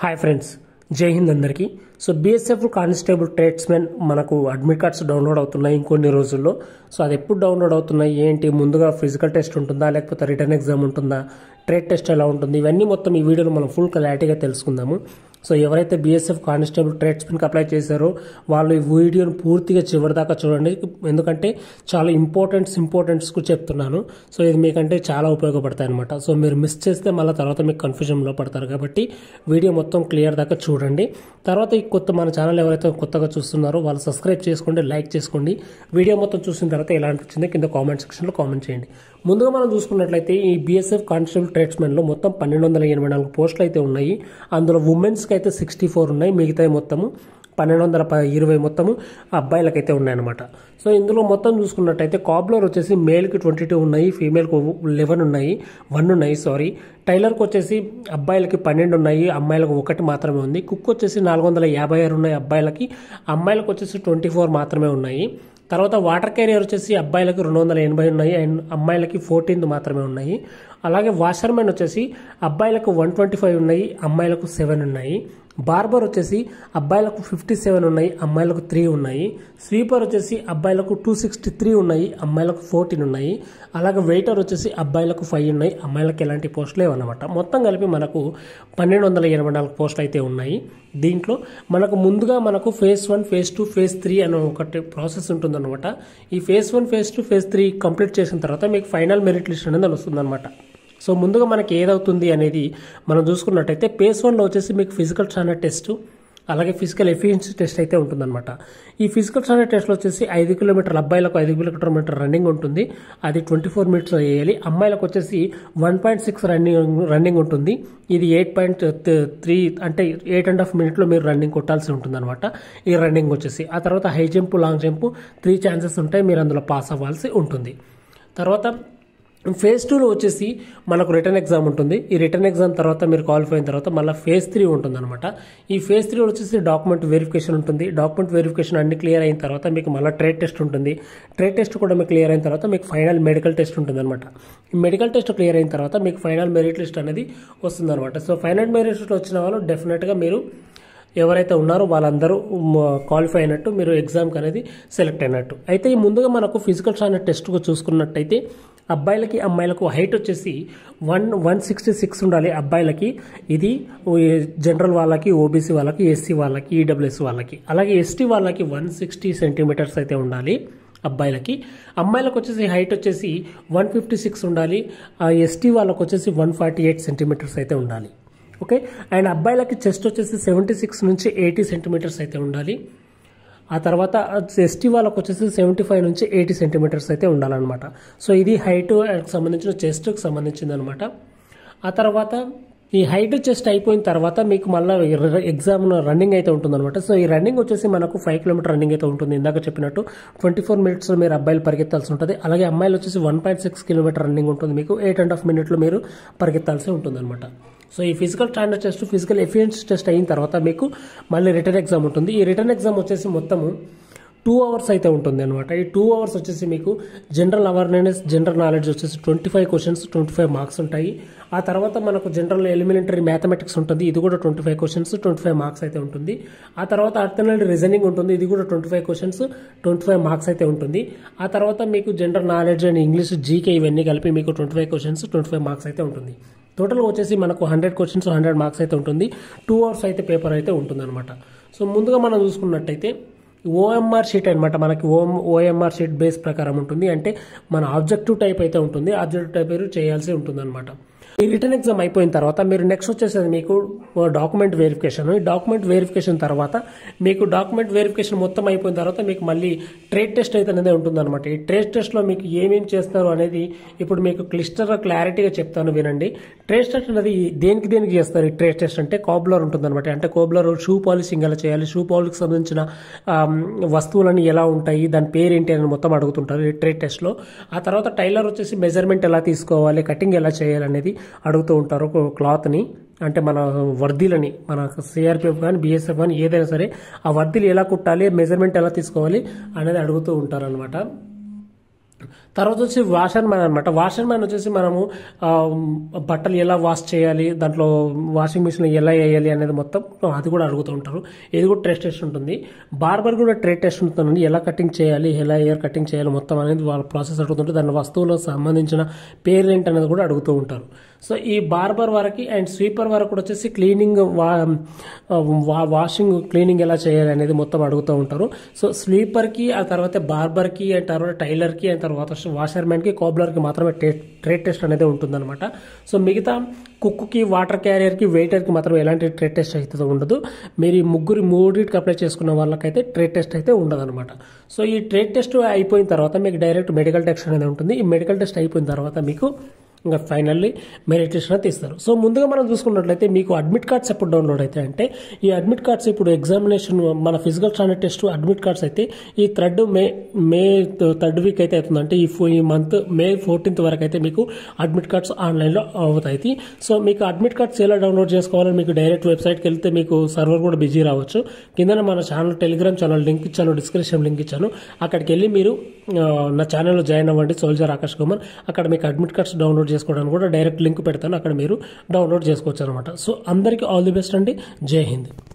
Hi friends, Jai Hind అందరికీ. So BSF constable tradesmen మనకు admit cards download అవుతున్నాయి ఇంకొన్ని రోజుల్లో. సో అది ఎప్పుడు డౌన్లోడ్ అవుతున్నాయి ఏంటి, ముందుగా ఫిజికల్ టెస్ట్ ఉంటుందా లేకపోతే రిటర్న్ ఎగ్జామ్ ఉంటుందా, ట్రేడ్ టెస్ట్ ఎలా ఉంటుంది, ఇవన్నీ మొత్తం ఈ వీడియోలో మనం ఫుల్ క్లారిటీగా తెలుసుకుందాము. సో ఎవరైతే బీఎస్ఎఫ్ కానిస్టేబుల్ ట్రేడ్స్మెన్కి అప్లై చేశారో వాళ్ళు ఈ వీడియోను పూర్తిగా చివరిదాకా చూడండి, ఎందుకంటే చాలా ఇంపార్టెంట్స్కు చెప్తున్నాను. సో ఇది మీకంటే చాలా ఉపయోగపడతాయి అనమాట. సో మీరు మిస్ చేస్తే మళ్ళీ తర్వాత మీకు కన్ఫ్యూజన్లో పడతారు, కాబట్టి వీడియో మొత్తం క్లియర్ దాకా చూడండి. తర్వాత ఈ మన ఛానల్ ఎవరైతే కొత్తగా చూస్తున్నారో వాళ్ళు సబ్స్క్రైబ్ చేసుకోండి, లైక్ చేసుకోండి. వీడియో మొత్తం చూసిన తర్వాత ఎలా అనిపించిందో కింద కామెంట్ సెక్షన్లో కామెంట్ చేయండి. ముందుగా మనం చూసుకున్నట్లయితే ఈ బీఎస్ఎఫ్ కానిస్టేబుల్ ట్రేడ్స్మెన్లో మొత్తం 1284 పోస్టులు అయితే ఉన్నాయి. అందులో ఉమెన్స్కి అయితే 64 ఉన్నాయి, మిగతా మొత్తము 1220 మొత్తము అబ్బాయిలకైతే ఉన్నాయన్నమాట. సో ఇందులో మొత్తం చూసుకున్నట్టయితే కాబ్లర్ వచ్చేసి మేల్కి 22 ఉన్నాయి, ఫీమేల్కి 11 ఉన్నాయి, 1 ఉన్నాయి సారీ. టైలర్కి వచ్చేసి అబ్బాయిలకి 12 ఉన్నాయి, అమ్మాయిలకు 1 మాత్రమే ఉంది. కుక్ వచ్చేసి 456 ఉన్నాయి అబ్బాయిలకి, అమ్మాయిలకు వచ్చేసి 24 మాత్రమే ఉన్నాయి. తర్వాత వాటర్ క్యారియర్ వచ్చేసి అబ్బాయిలకు 280 ఉన్నాయి అండ్ అమ్మాయిలకి 14 మాత్రమే ఉన్నాయి. అలాగే వాషర్మెన్ వచ్చేసి అబ్బాయిలకు 125 ఉన్నాయి, అమ్మాయిలకు 7 ఉన్నాయి. బార్బర్ వచ్చేసి అబ్బాయిలకు 57 ఉన్నాయి, అమ్మాయిలకు 3 ఉన్నాయి. స్వీపర్ వచ్చేసి అబ్బాయిలకు 263 ఉన్నాయి, అమ్మాయిలకు 14 ఉన్నాయి. అలాగే వెయిటర్ వచ్చేసి అబ్బాయిలకు 5 ఉన్నాయి, అమ్మాయిలకు ఎలాంటి పోస్టులు లేవన్నమాట. మొత్తం కలిపి మనకు 1284 పోస్టులు అయితే ఉన్నాయి. దీంట్లో మనకు ముందుగా ఫేజ్ 1, ఫేజ్ 2, ఫేజ్ 3 అనే ఒకటి ప్రాసెస్ ఉంటుందన్నమాట. ఈ ఫేజ్ 1, ఫేజ్ 2, ఫేజ్ 3 కంప్లీట్ చేసిన తర్వాత మీకు ఫైనల్ మెరిట్ లిస్ట్ అనేది వస్తుందన్నమాట. సో ముందుగా మనకి ఏదవుతుంది అనేది మనం చూసుకున్నట్టయితే ఫేజ్ 1లో వచ్చేసి మీకు ఫిజికల్ స్టాండర్డ్ టెస్ట్, అలాగే ఫిజికల్ ఎఫిషియన్సీ టెస్ట్ అయితే ఉంటుందన్నమాట. ఈ ఫిజికల్ స్టాండర్డ్ టెస్ట్లో వచ్చేసి 5 కిలోమీటర్ల అబ్బాయిలకు 5 కిలోమీటర్ రన్నింగ్ ఉంటుంది, అది 24 మినిట్స్లో వేయాలి. అమ్మాయిలకు వచ్చేసి 1.6 రన్నింగ్ ఉంటుంది, ఇది 8.3 అంటే 8.5 మినిట్లో మీరు రన్నింగ్ కొట్టాల్సి ఉంటుంది అనమాట ఈ రన్నింగ్ వచ్చేసి. ఆ తర్వాత high jump, long jump 3 chances ఉంటాయి, మీరు అందులో పాస్ అవ్వాల్సి ఉంటుంది. తర్వాత ఫేజ్ 2లో వచ్చేసి మనకు రిటర్న్ ఎగ్జామ్ ఉంటుంది. ఈ రిటర్న్ ఎగ్జామ్ తర్వాత మీరు క్వాలిఫై అయిన తర్వాత మళ్ళీ ఫేజ్ 3 ఉంటుంది అనమాట. ఈ ఫేజ్ 3 వచ్చేసి డాక్యుమెంట్ వెరిఫికేషన్ ఉంటుంది. డాక్యుమెంట్ వెరిఫికేషన్ అన్ని క్లియర్ అయిన తర్వాత మీకు మళ్ళీ ట్రేడ్ టెస్ట్ ఉంటుంది. ట్రేడ్ టెస్ట్ కూడా మీకు క్లియర్ అయిన తర్వాత మీకు ఫైనల్ మెడికల్ టెస్ట్ ఉంటుంది అనమాట. ఈ మెడికల్ టెస్ట్ క్లియర్ అయిన తర్వాత మీకు ఫైనల్ మెరిట్ లిస్ట్ అనేది వస్తుంది అనమాట. సో ఫైనల్ మెరిట్ లిస్ట్ వచ్చిన వాళ్ళు డెఫినెట్గా మీరు ఎవరైతే ఉన్నారో వాళ్ళందరూ క్వాలిఫై అయినట్టు, మీరు ఎగ్జామ్కి అనేది సెలెక్ట్ అయినట్టు. అయితే ఈ ముందుగా మనకు ఫిజికల్ స్టాండర్డ్ టెస్ట్గా చూసుకున్నట్టయితే అబ్బాయిలకి అమ్మాయిలకు హైట్ వచ్చేసి 166 ఉండాలి అబ్బాయిలకి. ఇది జనరల్ వాళ్ళకి, ఓబీసీ వాళ్ళకి, ఎస్సీ వాళ్ళకి, ఈడబ్ల్యూఎస్ వాళ్ళకి. అలాగే ఎస్టీ వాళ్ళకి 160 సెంటీమీటర్స్ అయితే ఉండాలి అబ్బాయిలకి. అమ్మాయిలకు వచ్చేసి హైట్ వచ్చేసి 156 ఉండాలి, ఎస్టీ వాళ్ళకు వచ్చేసి 148 సెంటీమీటర్స్ అయితే ఉండాలి. ఓకే, అండ్ అబ్బాయిలకి చెస్ట్ వచ్చేసి 76 నుంచి 80 సెంటీమీటర్స్ అయితే ఉండాలి. ఆ తర్వాత ఎస్టీ వాళ్ళకు వచ్చేసి 75 నుంచి 80 సెంటీమీటర్స్ అయితే ఉండాలన్నమాట. సో ఇది హైట్ సంబంధించిన చెస్ట్కి సంబంధించింది అనమాట. ఆ తర్వాత ఈ హైట్ చెస్ట్ అయిపోయిన తర్వాత మీకు మళ్ళీ ఎగ్జామ్ రన్నింగ్ అయితే ఉంటుందన్నమాట. సో ఈ రన్నింగ్ వచ్చేసి మనకు 5 కిలోమీటర్ రన్నింగ్ అయితే ఉంటుంది. ఇందాక చెప్పినట్టు 24 మినిట్స్లో మీరు అబ్బాయిలు పరిగెత్తాల్సి ఉంటుంది. అలాగే అమ్మాయిలు వచ్చేసి 1.6 కిలోమీటర్ రన్నింగ్ ఉంటుంది, మీకు 8.5 మినిట్లో మీరు పరిగెత్తాల్సి ఉంటుంది అనమాట. సో ఈ physical standard test, physical efficiency test అయిన తర్వాత మీకు మళ్ళీ రిటర్న్ ఎగ్జామ్ ఉంటుంది. ఈ రిటర్న్ ఎగ్జామ్ వచ్చేసి మొత్తము 2 అవర్స్ అయితే ఉంటుంది అనమాట. ఈ 2 అవర్స్ వచ్చేసి మీకు జనరల్ అవేర్నెస్, జనరల్ నాలెడ్జ్ వచ్చేసి 25 క్వశ్చన్స్, 25 మార్క్స్ ఉంటాయి. ఆ తర్వాత మనకు జనరల్ ఎలిమెంటరీ మ్యాథమెటిక్స్ ఉంటుంది, ఇది కూడా 25 క్వశ్చన్స్, 25 మార్క్స్ అయితే ఉంటుంది. ఆ తర్వాత అర్థనల్ రీజనింగ్ ఉంటుంది, ఇది కూడా 25 క్వశ్చన్స్, 25 మార్క్స్ అయితే ఉంటుంది. ఆ తర్వాత మీకు general knowledge and English, GK ఇవన్నీ కలిపి మీకు 25 క్వశ్చన్స్, 25 మార్క్స్ అయితే ఉంటుంది. టోటల్గా వచ్చేసి మనకు 100 క్వశ్చన్స్, 100 మార్క్స్ అయితే ఉంటుంది. 2 అవర్స్ అయితే పేపర్ అయితే ఉంటుంది అనమాట. సో ముందుగా మనం చూసుకున్నట్టయితే ఓఎంఆర్ షీట్ అనమాట. మనకి ఓఎంఆర్ షీట్ బేస్ ప్రకారం ఉంటుంది, అంటే మన ఆబ్జెక్టివ్ టైప్ అయితే ఉంటుంది. ఆబ్జెక్టివ్ టైప్ మీరు చేయాల్సి ఉంటుంది అనమాట. ఈ రిటర్న్ ఎగ్జామ్ అయిపోయిన తర్వాత మీరు నెక్స్ట్ వచ్చేసేది మీకు డాక్యుమెంట్ వెరిఫికేషన్. ఈ డాక్యుమెంట్ వెరిఫికేషన్ తర్వాత మీకు డాక్యుమెంట్ వెరిఫికేషన్ మొత్తం అయిపోయిన తర్వాత మీకు మళ్ళీ ట్రేడ్ టెస్ట్ అయితే అనేది ఉంటుందన్నమాట. ఈ ట్రేడ్ టెస్ట్లో మీకు ఏమేమి చేస్తారు అనేది ఇప్పుడు మీకు క్లారిటీగా చెప్తాను, వినండి. ట్రేడ్ టెస్ట్ అనేది దేనికి చేస్తారు? ఈ ట్రేడ్ టెస్ట్ అంటే కాబ్లర్ ఉంటుందన్నమాట. అంటే కాబ్లర్ షూ పాలిషింగ్ ఎలా చేయాలి, షూ పాలిష్కి సంబంధించిన వస్తువులని ఎలా ఉంటాయి, దాని పేరేంటి అని మొత్తం అడుగుతుంటారు ఈ ట్రేడ్ టెస్ట్లో. ఆ తర్వాత టైలర్ వచ్చేసి మెజర్మెంట్ ఎలా తీసుకోవాలి, కటింగ్ ఎలా చేయాలి అనేది అడుగుతూ ఉంటారు. క్లాత్ని అంటే మన వర్దీలని, మన సిఆర్పిఎఫ్ కానీ బిఎస్ఎఫ్ కానీ ఏదైనా సరే ఆ వర్దీలు ఎలా కుట్టాలి, మెజర్మెంట్ ఎలా తీసుకోవాలి అనేది అడుగుతూ ఉంటారు అనమాట. తర్వాత వచ్చి వాషర్ మ్యాన్ అనమాట. వాషర్ మ్యాన్ వచ్చేసి మనము బట్టలు ఎలా వాష్ చేయాలి, దాంట్లో వాషింగ్ మిషన్ ఎలా వేయాలి అనేది మొత్తం అది కూడా అడుగుతూ ఉంటారు. ఇది కూడా ట్రేడ్ టెస్ట్ ఉంటుంది. బార్బర్ కూడా ట్రేడ్ టెస్ట్ ఉంటుందండి. ఎలా కటింగ్ చేయాలి, ఎలా హెయిర్ కటింగ్ చేయాలి మొత్తం అనేది వాళ్ళ ప్రాసెస్ అడుగుతుంటే దాని వస్తువులకు సంబంధించిన పేరు ఏంటి అనేది కూడా అడుగుతూ ఉంటారు. సో ఈ బార్బర్ వరకు అండ్ స్వీపర్ వరకు కూడా వచ్చేసి క్లీనింగ్ వాషింగ్ క్లీనింగ్ ఎలా చేయాలి అనేది మొత్తం అడుగుతూ ఉంటారు. సో స్వీపర్కి, ఆ తర్వాత బార్బర్కి, అండ్ తర్వాత టైలర్కి, అండ్ తర్వాత వాషర్ మ్యాన్కి, కోబ్లర్కి మాత్రమే ట్రేడ్ టెస్ట్ అనేది ఉంటుందన్నమాట. సో మిగతా కుక్కి, వాటర్ క్యారియర్కి, వెయిటర్కి మాత్రం ఎలాంటి ట్రేడ్ టెస్ట్ అయితే ఉండదు. మీరు ఈ మూడింటికి అప్లై చేసుకున్న వాళ్ళకైతే ట్రేడ్ టెస్ట్ అయితే ఉండదన్నమాట. సో ఈ ట్రేడ్ టెస్ట్ అయిపోయిన తర్వాత మీకు డైరెక్ట్ మెడికల్ టెస్ట్ అనేది ఉంటుంది. ఈ మెడికల్ టెస్ట్ అయిపోయిన తర్వాత మీకు ఇంకా ఫైనల్లీ మెరిట్ లిస్ట్ అనేది తీస్తారు. సో ముందుగా మనం చూసుకున్నట్లయితే మీకు అడ్మిట్ కార్డ్స్ ఎప్పుడు డౌన్లోడ్ అవుతాయి అంటే, ఈ అడ్మిట్ కార్డ్స్ ఇప్పుడు ఎగ్జామినేషన్ మన physical standard test admit cards అయితే ఈ మే థర్డ్ వీక్ అయితే అవుతుంది. అంటే ఈ మంత్ మే 14th వరకు అయితే మీకు అడ్మిట్ కార్డ్స్ ఆన్లైన్లో అవుతాయి. సో మీకు అడ్మిట్ కార్డ్స్ ఎలా డౌన్లోడ్ చేసుకోవాలని మీకు డైరెక్ట్ వెబ్సైట్కి వెళ్తే మీకు సర్వర్ కూడా బిజీ రావచ్చు. కింద మన ఛానల్ టెలిగ్రామ్ ఛానల్ లింక్ ఇచ్చాను, డిస్క్రిప్షన్ లింక్ ఇచ్చాను. అక్కడికి వెళ్ళి మీరు నా ఛానల్లో జాయిన్ అవ్వండి, సోల్జర్ ఆకాష్ కుమార్. అక్కడ మీకు అడ్మిట్ కార్డ్స్ డౌన్లోడ్ చేసుకోవడానికి కూడా డైరెక్ట్ లింక్ పెడతాను, అక్కడ మీరు డౌన్లోడ్ చేసుకోవచ్చు అనమాట. సో అందరికీ ఆల్ ది బెస్ట్ అండి. జై హింద్.